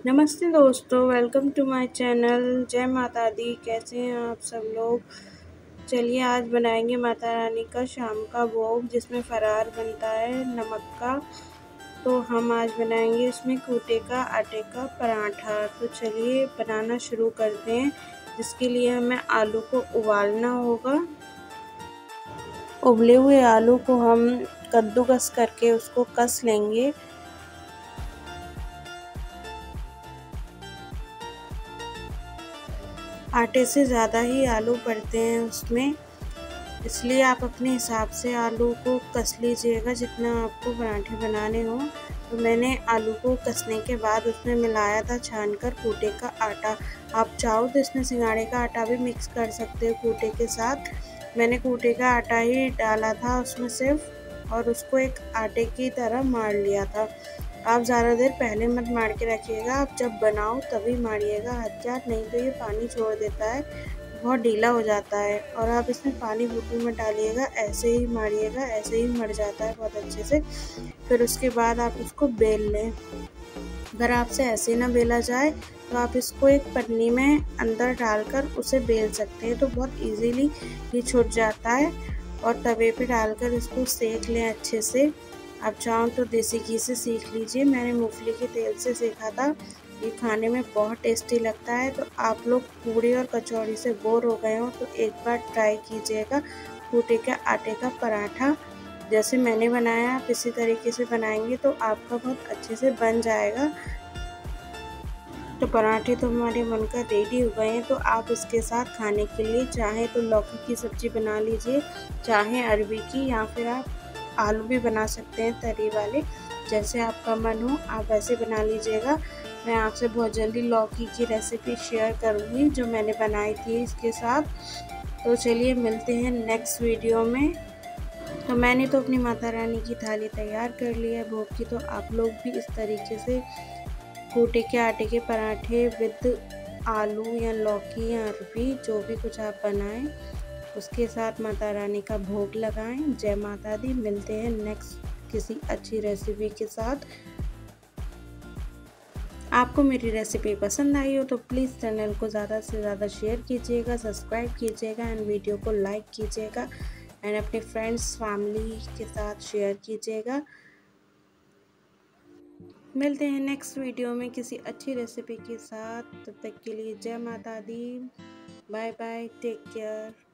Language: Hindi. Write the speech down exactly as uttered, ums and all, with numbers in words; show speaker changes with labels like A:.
A: नमस्ते दोस्तों, वेलकम टू माय चैनल। जय माता दी। कैसे हैं आप सब लोग। चलिए आज बनाएंगे माता रानी का शाम का भोग, जिसमें फरार बनता है नमक का। तो हम आज बनाएंगे इसमें कूटे का आटे का पराठा। तो चलिए बनाना शुरू करते हैं। जिसके लिए हमें आलू को उबालना होगा। उबले हुए आलू को हम कद्दूकस करके उसको कस लेंगे। आटे से ज़्यादा ही आलू पड़ते हैं उसमें, इसलिए आप अपने हिसाब से आलू को कस लीजिएगा जितना आपको पराठे बनाने हो। तो मैंने आलू को कसने के बाद उसमें मिलाया था छानकर कूटे का आटा। आप चाहो तो इसमें सिंगाड़े का आटा भी मिक्स कर सकते हो कूटे के साथ। मैंने कूटे का आटा ही डाला था उसमें सिर्फ, और उसको एक आटे की तरह मार लिया था। आप ज़्यादा देर पहले मत मार के रखिएगा, आप जब बनाओ तभी मारिएगा हाथ के हाथ, नहीं तो ये पानी छोड़ देता है, बहुत ढीला हो जाता है। और आप इसमें पानी बिल्कुल मत डालिएगा, ऐसे ही मारिएगा, ऐसे ही मर जाता है बहुत अच्छे से। फिर उसके बाद आप उसको बेल लें। अगर आपसे ऐसे ना बेला जाए तो आप इसको एक पन्नी में अंदर डालकर उसे बेल सकते हैं, तो बहुत इजीली ये छूट जाता है। और तवे पे डालकर इसको सेक लें अच्छे से। आप चाहो तो देसी घी से सेक लीजिए, मैंने मूंगफली के तेल से सेका था। ये खाने में बहुत टेस्टी लगता है। तो आप लोग पूड़ी और कचौड़ी से बोर हो गए हो तो एक बार ट्राई कीजिएगा कूटे के आटे का पराठा। जैसे मैंने बनाया आप इसी तरीके से बनाएंगे तो आपका बहुत अच्छे से बन जाएगा। तो पराठे तो हमारे बनकर रेडी हो गए हैं। तो आप इसके साथ खाने के लिए चाहे तो लौकी की सब्ज़ी बना लीजिए, चाहे अरबी की, या फिर आप आलू भी बना सकते हैं तरी वाले। जैसे आपका मन हो आप वैसे बना लीजिएगा। मैं आपसे बहुत जल्दी लौकी की रेसिपी शेयर करूँगी जो मैंने बनाई थी इसके साथ। तो चलिए मिलते हैं नेक्स्ट वीडियो में। तो मैंने तो अपनी माता रानी की थाली तैयार कर ली है भोग की। तो आप लोग भी इस तरीके से कूटे के आटे के पराठे विद आलू या लौकी या अरबी जो भी कुछ आप बनाएं, उसके साथ माता रानी का भोग लगाएं। जय माता दी। मिलते हैं नेक्स्ट किसी अच्छी रेसिपी के साथ। आपको मेरी रेसिपी पसंद आई हो तो प्लीज़ चैनल को ज़्यादा से ज़्यादा शेयर कीजिएगा, सब्सक्राइब कीजिएगा एंड वीडियो को लाइक कीजिएगा एंड अपने फ्रेंड्स फैमिली के साथ शेयर कीजिएगा। मिलते हैं नेक्स्ट वीडियो में किसी अच्छी रेसिपी के साथ। तब तक के लिए जय माता दी। Bye bye, take care.